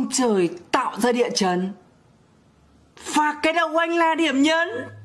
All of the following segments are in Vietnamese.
trời tạo ra địa chấn và cái đầu anh là điểm nhấn.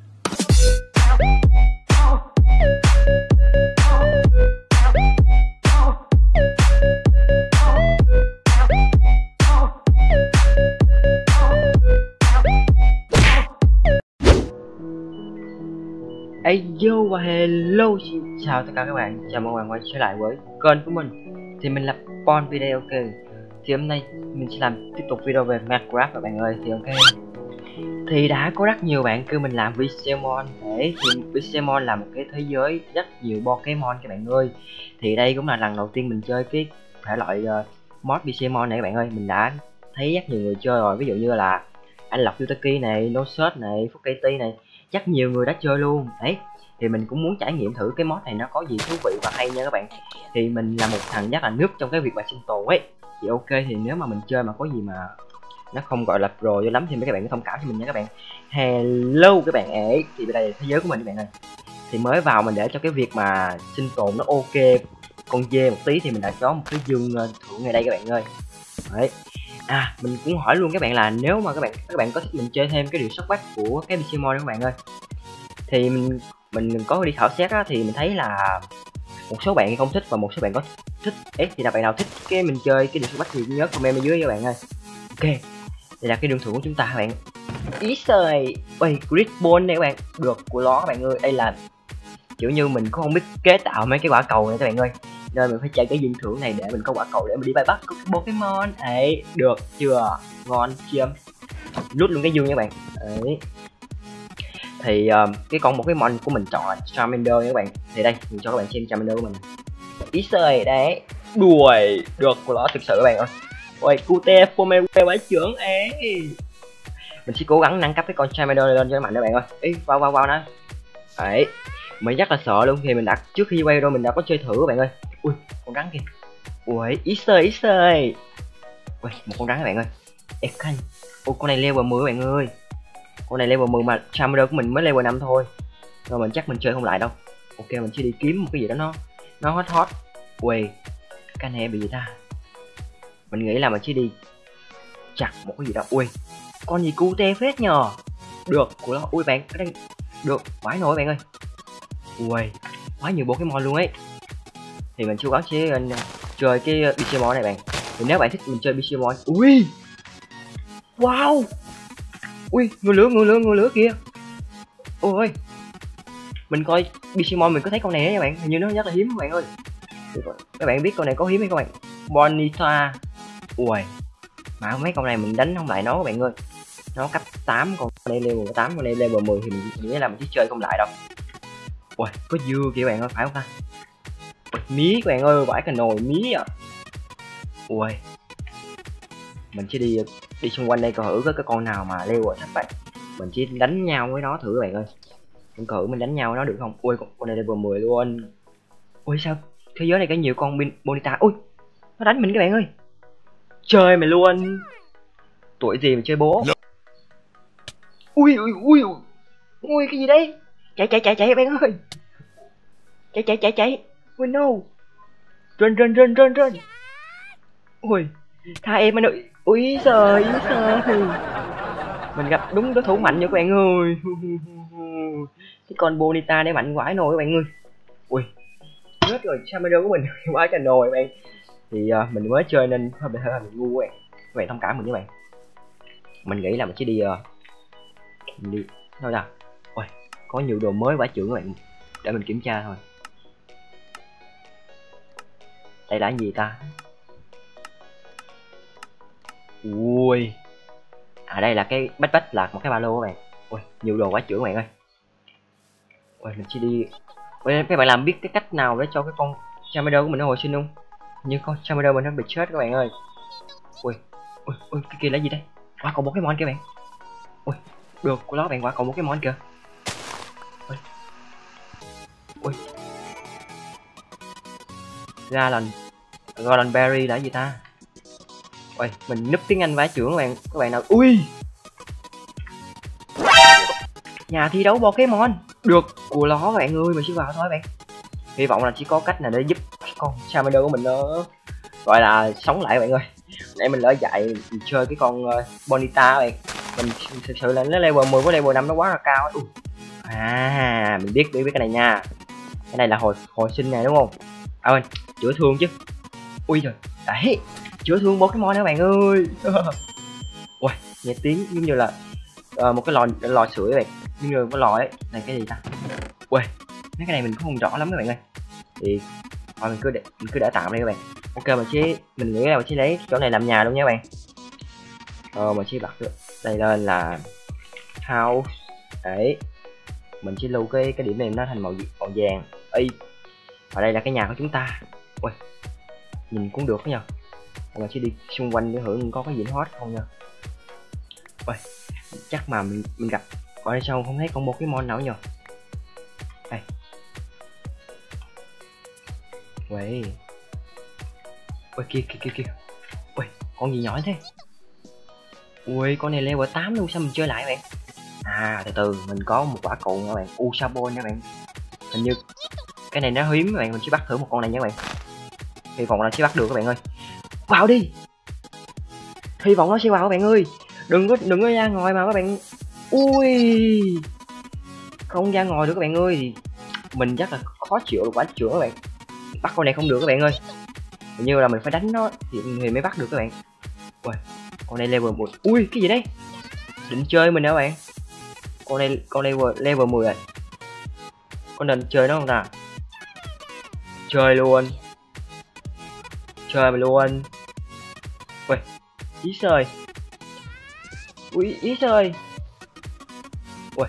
Yo và hello, xin chào tất cả các bạn, chào mừng các bạn quay trở lại với kênh của mình. Thì mình là Bon Video. Ok, thì hôm nay mình sẽ tiếp tục video về Minecraft các bạn ơi. Thì ok, thì đã có rất nhiều bạn kêu mình làm Pixelmon để thì Pixelmon là một cái thế giới rất nhiều Pokemon các bạn ơi. Thì đây cũng là lần đầu tiên mình chơi cái thể loại mod Pixelmon này các bạn ơi. Mình đã thấy rất nhiều người chơi rồi, ví dụ như là anh Lộc Yutaki này, Nosut này, Phúc KT này, chắc nhiều người đã chơi luôn đấy. Thì mình cũng muốn trải nghiệm thử cái mod này nó có gì thú vị và hay nha các bạn. Thì mình là một thằng rất là nước trong cái việc mà sinh tồn ấy. Thì ok, thì nếu mà mình chơi mà có gì mà nó không gọi là pro cho lắm thì mấy các bạn cứ thông cảm cho mình nha các bạn. Hello các bạn ấy, thì đây là thế giới của mình các bạn ơi. Thì mới vào mình để cho cái việc mà sinh tồn nó ok con dê một tí thì mình đã có một cái dương thưởng ngay đây các bạn ơi. Đấy. Mình cũng hỏi luôn các bạn là nếu mà các bạn có thích mình chơi thêm cái điều sóc bắt của cái Pixelmon đó các bạn ơi. Thì mình có đi khảo sát á, thì mình thấy là một số bạn không thích và một số bạn có thích. Thì là bạn nào thích cái mình chơi cái điều sóc bắt thì nhớ comment bên dưới các bạn ơi. Ok, đây là cái đường thưởng của chúng ta các bạn. Ý trời, ôi Grid Ball này các bạn, được của nó các bạn ơi. Đây là kiểu như mình cũng không biết chế tạo mấy cái quả cầu này các bạn ơi, nên mình phải chạy cái dương thưởng này để mình có quả cầu để mình đi bay bắt Pokemon ấy. Được chưa, ngon chưa, rút luôn cái dương nha các bạn. Đấy. Thì cái con Pokemon của mình chọn là Charmander nha các bạn. Thì đây mình cho các bạn xem Charmander của mình. Ý trời đấy, đuổi được của nó thực sự các bạn ơi. Ôi cute Fomeware bái trưởng ấy. Mình sẽ cố gắng nâng cấp cái con Charmander lên cho mạnh các bạn ơi. Ý wow nè. Đấy, mình rất là sợ luôn. Thì mình đã trước khi quay rồi mình đã có chơi thử các bạn ơi. Ui con rắn kìa. Ui ý xơi. Ui một con rắn các bạn ơi. Ekhan. Ôi con này level 10 các bạn ơi. Con này level 10 mà Charmander của mình mới level 5 thôi. Rồi mình chắc mình chơi không lại đâu. Ok, mình chỉ đi kiếm một cái gì đó nó hot. Ui cái này bị gì ta. Mình nghĩ là mình chỉ đi chặt một cái gì đó. Ui con gì cute phết nhờ. Được của nó. Ui bạn cái đây được vãi nổi bạn ơi. Ui quá nhiều Pokemon luôn ấy. Thì mình cố gắng sẽ chơi cái Pixelmon này bạn. Thì nếu bạn thích mình chơi Pixelmon. Ui wow. Ui người lửa kìa. Ôi mình coi Pixelmon mình có thấy con này các bạn, hình như nó rất là hiếm các bạn ơi. Các bạn biết con này có hiếm hay các bạn? Bonita. Ui mà mấy con này mình đánh không lại nó các bạn ơi, nó cấp 8, còn đây level 8, còn đây level 10 thì mình nghĩ là mình chỉ chơi không lại đâu. Ui có dưa kìa bạn ơi, phải không ta? Ui, mí các bạn ơi, vãi cả nồi mí à. Ui mình chỉ đi xung quanh đây coi thử cái con nào mà level thấp bạn, mình chỉ đánh nhau với nó thử các bạn ơi. Mình thử mình đánh nhau với nó được không? Ui con này level 10 luôn. Ui sao thế giới này có nhiều con Bonita. Ui nó đánh mình các bạn ơi, chơi mày luôn. Tuổi gì mà chơi bố. Ui cái gì đấy. Chạy bạn ơi. Chạy. Ui no. Run. Ui tha em anh ơi. Ui giời. Mình gặp đúng đối thủ mạnh nha các bạn ơi. Cái con Bonita này mạnh quái nồi các bạn ơi. Ui chết rồi, Charmander của mình quá trời nồi các bạn. Thì mình mới chơi nên hơi bị ngu các bạn thông cảm mình với bạn. Mình nghĩ là mình chỉ đi thôi nào. Ôi có nhiều đồ mới vãi chưởng các bạn, để mình kiểm tra thôi. Đây là cái gì ta? Ui đây là cái backpack, là một cái ba lô các bạn. Ui nhiều đồ vãi chưởng các bạn ơi. Ui mình chỉ đi. Ui các bạn làm biết cái cách nào để cho cái con Charmander của mình nó hồi sinh không? Nhưng con Charmander mình nó bị chết các bạn ơi. Ui cái kia là gì đây? Quả cầu Pokemon kìa bạn. Ui được của nó bạn, quả cầu Pokemon kìa. Ui Golden Berry là gì ta? Ui mình núp tiếng Anh vãi chưởng các bạn nào. Ui nhà thi đấu Pokemon được của nó bạn ơi, mình sẽ vào thôi bạn. Hy vọng là chỉ có cách nào để giúp con Charmander của mình nó gọi là sống lại bạn ơi. nãy mình lỡ dạy mình chơi cái con Bonita bạn. Mình thực sự là nó level 10 với level 5 nó quá là cao. Mình biết cái này nha. Cái này là hồi sinh này đúng không? À quên, chữa thương chứ. Ui trời, đấy, chữa thương Pokemon đó bạn ơi. Ui, nghe tiếng giống như là một cái lò sưởi vậy, giống như cái lò ấy. Này cái gì ta? Ui, mấy cái này mình cũng không rõ lắm các bạn ơi. Thì thôi mình cứ để tạm đây các bạn. Ok mình nghĩ là mình sẽ lấy chỗ này làm nhà luôn nha các bạn. Mình sẽ bật đây lên là house. Đấy, mình sẽ lưu cái điểm này nó thành màu vàng. Ê, ở đây là cái nhà của chúng ta. Ui, nhìn cũng được nhờ. Mình sẽ đi xung quanh để hưởng có cái gì hot không nha. Ui, chắc mà mình gặp ở đây sao không thấy con Pokemon nào nhờ. Đây. Ui, kia. Ui, con gì nhỏ thế? Ui, con này level 8 luôn, sao mình chơi lại bạn? Từ từ, mình có một quả cầu nha bạn, Usabon nha bạn. Hình như cái này nó hiếm các bạn, mình sẽ bắt thử một con này nha các bạn. Hy vọng là sẽ bắt được các bạn ơi. Vào đi. Hy vọng nó sẽ vào các bạn ơi. Đừng có ra ngoài mà các bạn. Ui, không ra ngoài được các bạn ơi. Mình chắc là khó chịu được quả trưởng các bạn. Bắt con này không được các bạn ơi. Hình như là mình phải đánh nó thì mới bắt được các bạn. Ui, con này level 1. Ui, cái gì đấy? Định chơi mình hả bạn? Con này level 10 rồi. Con định chơi nó không ta? Chơi luôn. Chơi mà luôn. Ui, ý sơi. Ui, ý sơi. Ui,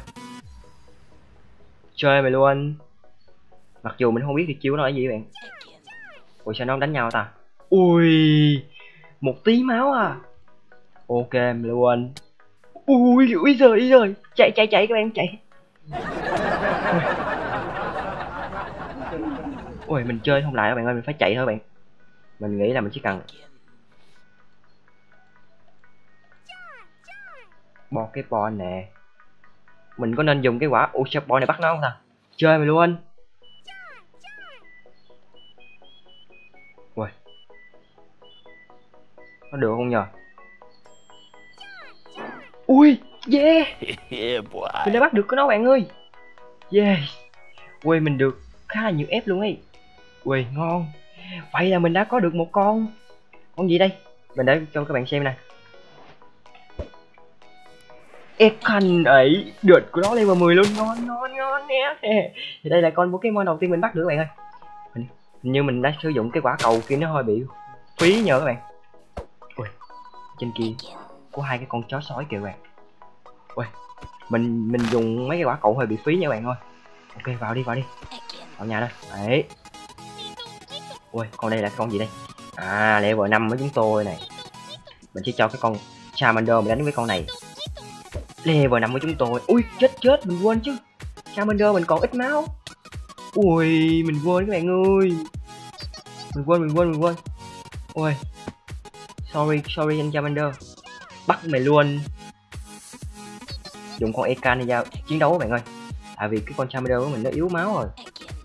chơi mày luôn. Mặc dù mình không biết thì chiêu nó là gì bạn. Ui, sao nó không đánh nhau ta? Ui, một tí máu à. Ok mày luôn. Ui giời, chạy các bạn, chạy. Ui, mình chơi không lại các bạn ơi, mình phải chạy thôi bạn. Mình nghĩ là mình chỉ cần bo cái bon nè. Mình có nên dùng cái quả Usabon này bắt nó không ta? Chơi mày luôn. Ui, nó được không nhờ? Ui, yeah. Mình đã bắt được cái nó bạn ơi. Yeah. Ui, mình được khá là nhiều F luôn ấy. Ui, ngon. Vậy là mình đã có được một con gì đây? Mình đã cho các bạn xem nè. Ekan ấy, đợt của nó level 10 luôn, ngon nè. Thì đây là con Pokemon đầu tiên mình bắt được các bạn ơi. Hình như mình đã sử dụng cái quả cầu kia nó hơi bị phí nhờ các bạn. Ui, trên kia có hai cái con chó sói kìa các bạn. Ui, mình dùng mấy cái quả cầu hơi bị phí nha các bạn ơi. Ok, vào đi. Vào nhà đây. Đấy. Ui, con đây là con gì đây? Level 5 với chúng tôi này. Mình sẽ cho cái con Charmander mình đánh với con này. Level 5 của chúng tôi. Ui, chết, mình quên chứ. Charmander mình còn ít máu. Ui, mình quên các bạn ơi. Mình quên. Ui, sorry anh Charmander. Bắt mày luôn. Dùng con Ekan này ra chiến đấu các bạn ơi. Tại vì cái con Charmander của mình nó yếu máu rồi.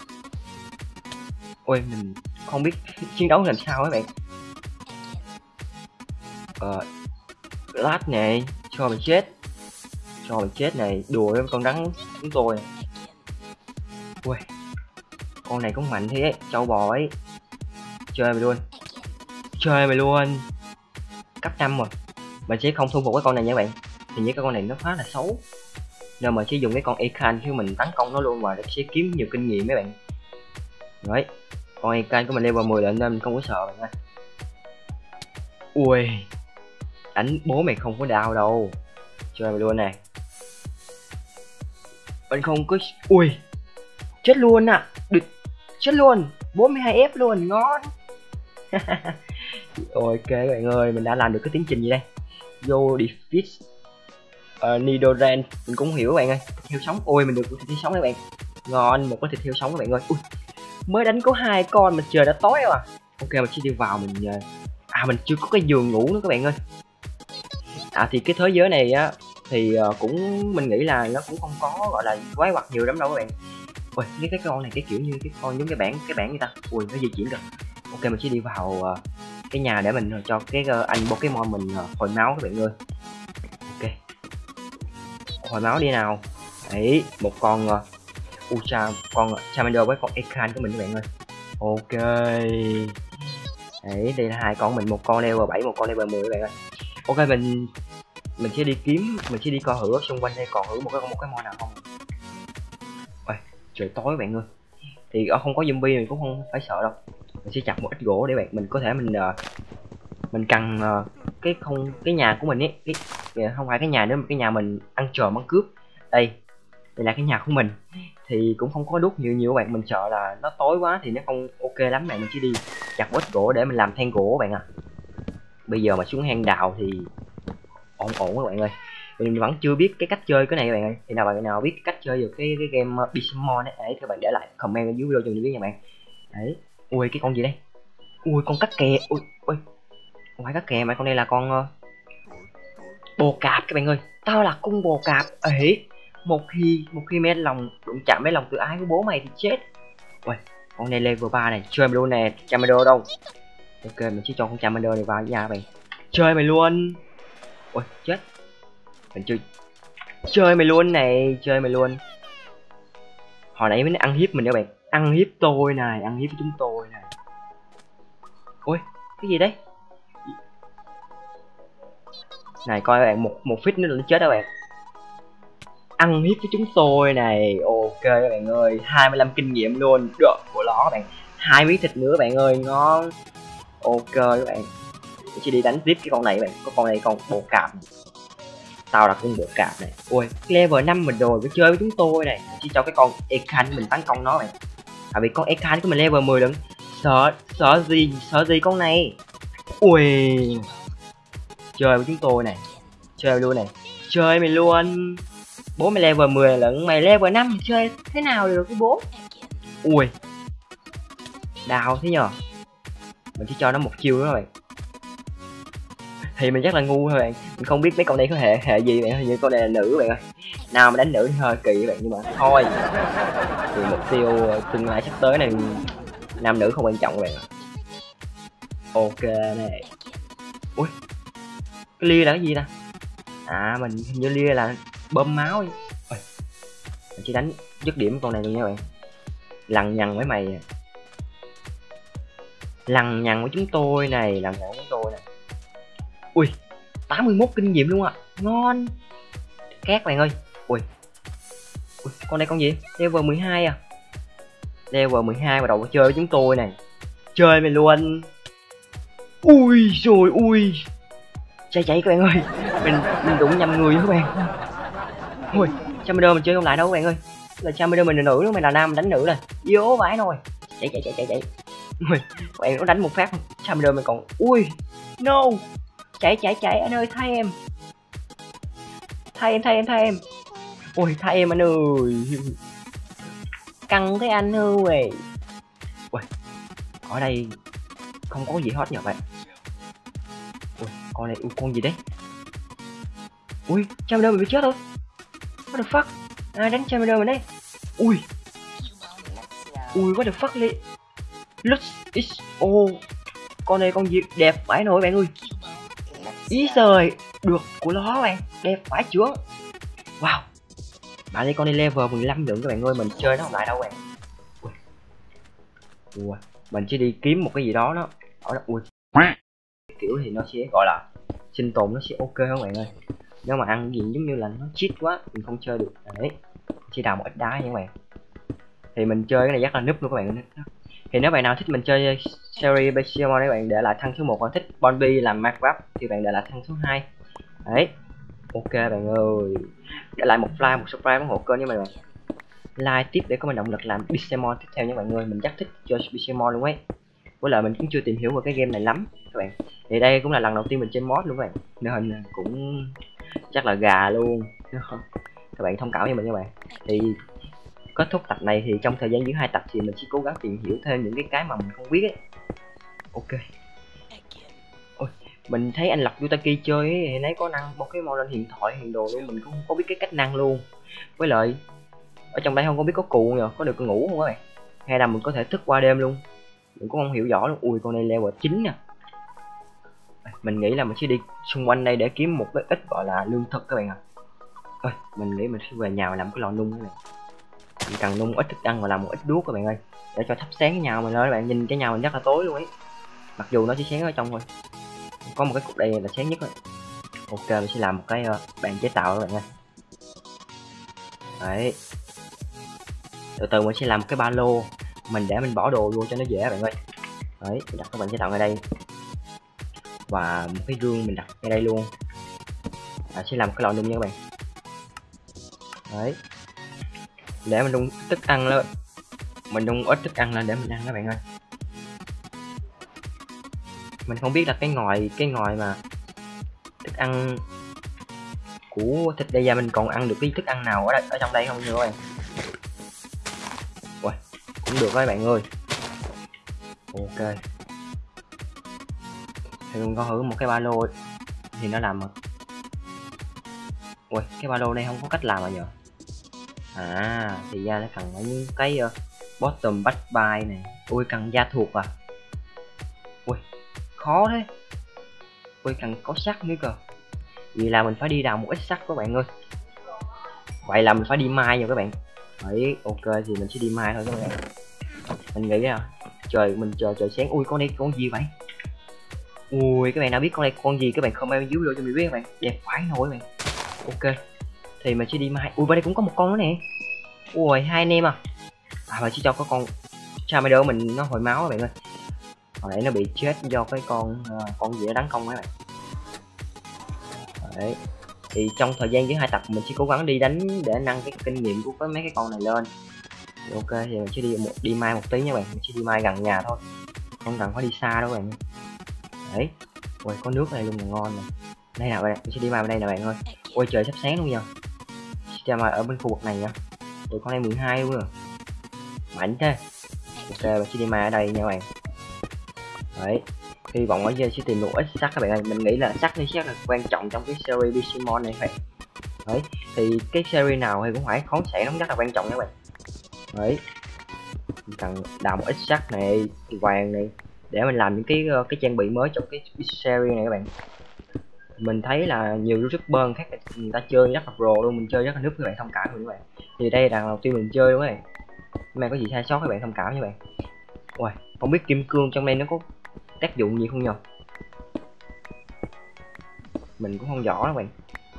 Ui, mình không biết chiến đấu làm sao các bạn. Lát này, cho mình chết này, đùa với con rắn chúng tôi. Ui, con này cũng mạnh thế ấy, trâu bò ấy. Chơi mày luôn. Cấp 5 rồi. Mình sẽ không thu phục cái con này nha các bạn. Thì những cái con này nó khá là xấu, nên mà sẽ dùng cái con Ekan khi mình tấn công nó luôn và nó sẽ kiếm nhiều kinh nghiệm mấy bạn. Đấy, con Ekan của mình level 10 lên nên mình không có sợ bạn ơi. Ui, đánh bố mày không có đau đâu. Chơi mày luôn nè. Mình không có. Ui, chết luôn à. Được, chết luôn. 42F luôn, ngon. Ok các bạn ơi, mình đã làm được cái tiến trình gì đây? Vô defeat Nidoran, mình cũng hiểu các bạn ơi. Thịt heo sống. Ôi, mình được thịt heo sống các bạn. Ngon, một cái thịt heo sống các bạn ơi. Ui, mới đánh có 2 con mà trời đã tối rồi. Ok, mình sẽ đi vào mình mình chưa có cái giường ngủ nữa các bạn ơi. Thì cái thế giới này á thì cũng mình nghĩ là nó cũng không có gọi là quái vật nhiều lắm đâu các bạn. Ui, cái con này cái kiểu như cái con giống cái bản như ta. Ui, nó di chuyển được. Ok, mình sẽ đi vào cái nhà để mình cho cái anh Pokemon mình hồi máu các bạn ơi. Ok, hồi máu đi nào. Đấy, một con con Charmander với con Ekans của mình các bạn ơi. Ok, đấy đây là hai con mình, một con level 7 một con level 10 các bạn ơi. Ok, mình sẽ đi kiếm, mình sẽ đi coi thử xung quanh đây còn thử một cái mon nào không. Ôi, trời tối các bạn ơi, thì không có zombie mình cũng không phải sợ đâu. Mình sẽ chặt một ít gỗ để mình có thể mình cần cái nhà của mình ấy, không phải cái nhà nữa mà cái nhà mình ăn trộm ăn cướp. Đây là cái nhà của mình, thì cũng không có đúc nhiều các bạn, mình sợ là nó tối quá thì nó không ok lắm bạn. Mình chỉ đi chặt một ít gỗ để mình làm than gỗ các bạn à. Bây giờ mà xuống hang đào thì ổn các bạn ơi. Mình vẫn chưa biết cái cách chơi cái này các bạn ơi. Thì nào bạn nào biết cách chơi được cái game Digimon ấy, các bạn để lại comment ở dưới video cho mình biết nha bạn. Đấy, ui cái con gì đây, ui con cắt kè, ui không phải cắt kè mà con đây là con bồ cạp các bạn ơi. Tao là con bồ cạp ấy. Một khi mấy lòng đụng chạm mấy lòng tự ái của bố mày thì chết. Ui con này level 3 này, chơi mày luôn nè. Charmander đâu? Ok, mình chỉ cho con Charmander này vào nhà bạn, chơi mày luôn. Ui chết, mình chơi mày luôn này, chơi mày luôn. Hồi nãy mới ăn hiếp mình các bạn, ăn hiếp tôi này, ăn hiếp chúng tôi này. Ui cái gì đấy này, coi các bạn, một phít nữa là nó chết đó bạn. Ăn hiếp với chúng tôi này. Ok các bạn ơi, 25 kinh nghiệm luôn được của nó các bạn, 2 miếng thịt nữa bạn ơi, ngon. Ok các bạn, mình chỉ đi đánh tiếp cái con này các bạn. Có con này con bồ cạp, tao là con bồ cạp này. Ui level 5 mình rồi, phải chơi với chúng tôi này. Chỉ cho cái con Ekans mình tấn công nó bạn, tại vì con Ekans của mình level 10 lần. Sợ gì con này. Ui chơi với chúng tôi này, chơi luôn này, chơi mày luôn. Bố mày level 10 lận, mày level 5 chơi thế nào được cái bố. Ui đào thế nhờ. Mình chỉ cho nó một chiêu nữa các bạn, thì mình chắc là ngu thôi bạn. Mình không biết mấy con này có hệ gì bạn ơi, như con này là nữ bạn ơi. Nào mà đánh nữ thì hơi kỳ các bạn, nhưng mà thôi, thì mục tiêu tương lai sắp tới này nam nữ không quan trọng các bạn. Ok này. Ui cái lia là cái gì ta? À mình hình như lia là bơm máu. Ui, mình chỉ đánh dứt điểm con này luôn nha bạn. Lằng nhằng với mày, lằng nhằng với chúng tôi này, lằng nhằng với chúng tôi này. Ui 81 kinh nghiệm luôn ạ, ngon két bạn ơi. Ui con này con gì, level 12 à, level 12 bắt đầu chơi với chúng tôi này, chơi mày luôn. Ui rồi ui chạy các bạn ơi, mình đụng nhầm người các bạn. Ui Charmander mình chơi không lại đâu các bạn ơi, là Charmander mình là nữ nữa, mày là nam mình đánh nữ rồi, yếu vãi thôi. Chạy ui bạn nó đánh một phát Charmander mình còn. Ui no, chạy anh ơi, thay em. Ui thay em anh ơi, căng thế anh ơi. Ui ở đây không có gì hết nhờ bạn. Ui con này, con gì đấy. Ui Charmander mình bị chết rồi, what the fuck, ai đánh Charmander mình đấy. Ui what the fuck đi. Lux XO, con này con gì đẹp vãi nổi bạn ơi. Ý trời, được của nó bạn, đẹp vãi chướng. Wow, bạn đi con đi level 15 lượng các bạn ơi, mình chơi nó không lại đâu bạn. Ui, mình chỉ đi kiếm một cái gì đó nó ở đó. Ui kiểu thì nó sẽ gọi là sinh tồn, nó sẽ ok hơn bạn ơi. Nếu mà ăn gì giống như là nó cheat quá mình không chơi được đấy. Chỉ đào một ít đá nha các bạn, thì mình chơi cái này chắc là núp luôn các bạn. Thì nếu bạn nào thích mình chơi series Pokemon, các bạn để lại thăng số 1, còn thích Bonbi làm Minecraft thì bạn để lại thăng số 2. Đấy ok bạn ơi, để lại một like một subscribe ủng hộ kênh nha bạn. Like tiếp để có mình động lực làm Pokemon tiếp theo nha bạn ơi, mình rất thích chơi Pokemon luôn ấy. Với lại mình cũng chưa tìm hiểu về cái game này lắm các bạn, thì đây cũng là lần đầu tiên mình chơi mod luôn các bạn, nên cũng chắc là gà luôn. Các bạn thông cảm với mình nha bạn. Thì kết thúc tập này thì trong thời gian giữa 2 tập thì mình sẽ cố gắng tìm hiểu thêm những cái mà mình không biết ấy. Ok. Ôi, mình thấy anh Lập Yutaki chơi ấy, thì nãy có năng Pokemon lên huyền thoại huyền đồ luôn, mình cũng không có biết cái cách năng luôn. Với lại ở trong đây không có biết có cụ nhờ, có được ngủ không các bạn, hay là mình có thể thức qua đêm luôn, mình cũng không hiểu rõ luôn. Ui con này level 9 nè, Mình nghĩ là mình sẽ đi xung quanh đây để kiếm một cái ít gọi là lương thực các bạn ạ. Ơi, mình nghĩ mình sẽ về nhà và làm cái lò nung các bạn. Mình cần nung ít thức ăn và làm một ít đuốc các bạn ơi, để cho thắp sáng cái nhà mình lên. Các bạn nhìn cái nhà mình rất là tối luôn ấy, mặc dù nó chỉ sáng ở trong thôi, có một cái cục đây là sáng nhất rồi. Ok, mình sẽ làm một cái bàn chế tạo các bạn ơi. Đấy, từ từ mình sẽ làm một cái ba lô mình để mình bỏ đồ vô cho nó dễ các bạn ơi. Đấy, mình đặt cái bàn chế tạo ngay đây và một cái gương mình đặt ngay đây luôn. Sẽ làm cái lò nung nha các bạn. Đấy, để mình nung thức ăn lên, mình nung ít thức ăn lên để mình ăn các bạn ơi. Mình không biết là cái ngòi mà thức ăn của thịt đây, giờ mình còn ăn được cái thức ăn nào ở đây, ở trong đây không nha các bạn. Ui, cũng được đó các bạn ơi. Ok, thì mình có thử một cái ba lô thì nó làm mà. Ui, cái ba lô này không có cách làm mà nhờ. Thì ra nó cần những cái bottom back by này. Ui, cần da thuộc à. Ui, khó thế. Ui, cần có sắt nữa cơ. Vì là mình phải đi đào một ít sắt các bạn ơi. Vậy là mình phải đi mai rồi các bạn. Đấy, ok thì mình sẽ đi mai thôi các bạn. Mình nghĩ là mình chờ trời sáng. Ui, con đây con gì vậy? Ui, các bạn nào biết con này con gì các bạn comment dưới video cho mình biết các bạn. Đẹp phải nổi các bạn. Ok, thì mình sẽ đi mai. Ui, bên đây cũng có một con nữa nè. Ui, hai anh em à. Mình chỉ cho có con Charmander mình nó hồi máu các bạn ơi. Hồi nãy nó bị chết do cái con gì đó tấn công các bạn. Đấy, thì trong thời gian giữa hai tập mình sẽ cố gắng đi đánh để nâng cái kinh nghiệm của mấy cái con này lên. Ok, thì mình sẽ đi mai một tí nha bạn. Mình sẽ đi mai gần nhà thôi, không cần phải đi xa đâu các bạn. Đấy, ui, có nước này luôn là ngon nè. Đây nào bạn, mình sẽ đi mai bên đây nè bạn ơi. Ôi trời sắp sáng luôn nha. Sẽ mai ở bên khu vực này nha. Tụi con em 12 luôn rồi, mạnh thế. Ok, mình sẽ đi mai ở đây nha các bạn. Đấy, hy vọng ở đây sẽ tìm được ít sắt các bạn ơi. Mình nghĩ là sắt này rất là quan trọng trong cái series Digimon này các bạn. Đấy, thì cái series nào thì cũng phải khoáng sản nó rất là quan trọng các bạn. Đấy, mình cần đào một ít sắt này, vàng này để mình làm những cái trang bị mới trong cái series này các bạn. Mình thấy là nhiều youtuber khác người ta chơi rất là pro luôn, mình chơi rất là núp, các bạn thông cảm mình các bạn. Thì đây là lần đầu tiên mình chơi đúng không? Mà có gì sai sót các bạn thông cảm nha bạn. Ui, không biết kim cương trong đây nó có tác dụng gì không nhờ? Mình cũng không rõ đó bạn.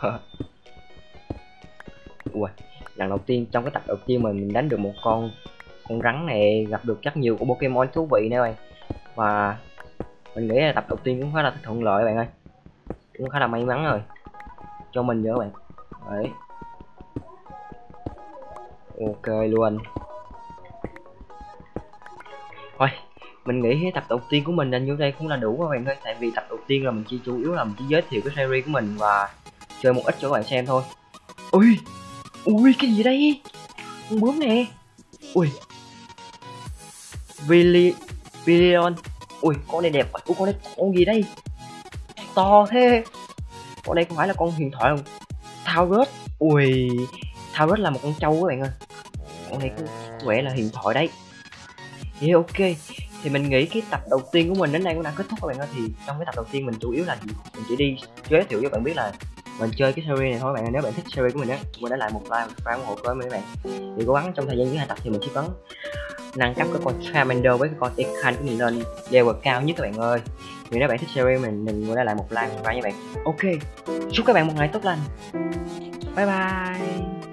Ui, lần đầu tiên trong cái tập đầu tiên mình đánh được một con rắn này, gặp được rất nhiều của Pokemon thú vị nè bạn. Và mình nghĩ là tập đầu tiên cũng khá là thuận lợi bạn ơi, cũng khá là may mắn rồi cho mình nữa bạn. Đấy, ok luôn. Thôi, mình nghĩ tập đầu tiên của mình là như đây cũng là đủ các bạn ơi. Tại vì tập đầu tiên là mình chỉ chủ yếu là mình chỉ giới thiệu cái series của mình và chơi một ít cho các bạn xem thôi. Ui, ui cái gì đây? Con bướm nè. Ui, Villion. Ui, con này đẹp vậy. Ui, con này con gì đây? To thế. Con đây không phải là con huyền thoại không? Taurus. Ui, Taurus là một con trâu các bạn ơi. Con này có vẻ là huyền thoại đấy. Yeah, ok, thì mình nghĩ cái tập đầu tiên của mình đến đây cũng đã kết thúc các bạn ơi. Thì trong cái tập đầu tiên mình chủ yếu là mình chỉ đi giới thiệu cho bạn biết là mình chơi cái series này thôi bạn ơi. Nếu bạn thích series của mình á, mình đã lại một like một subscribe ủng hộ với mấy bạn. Thì cố gắng trong thời gian dưới 2 tập thì mình chỉ có nâng cấp cái con Charmander với cái con Ekhan của mình lên level cao nhất các bạn ơi. Thì nếu bạn thích series mình cũng đã lại một like subscribe nha bạn. Ok, chúc các bạn một ngày tốt lành. Bye bye.